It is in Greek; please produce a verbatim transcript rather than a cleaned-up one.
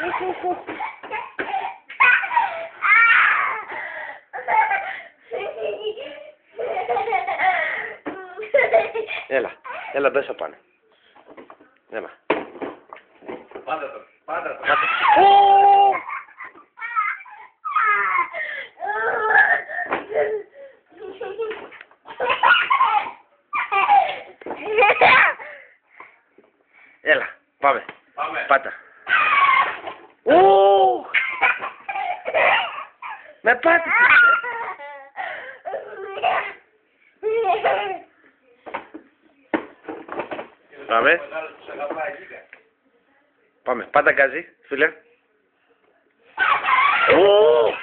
Έλα, έλα μπες πάνω. Έλα. Πάντα το, πάντα το. Έλα, πάμε. Πάμε. Πάτα. Ου! Με πάτησες. Πάμε. Πάμε. Πάτα γκάζι, φίλε. Ου!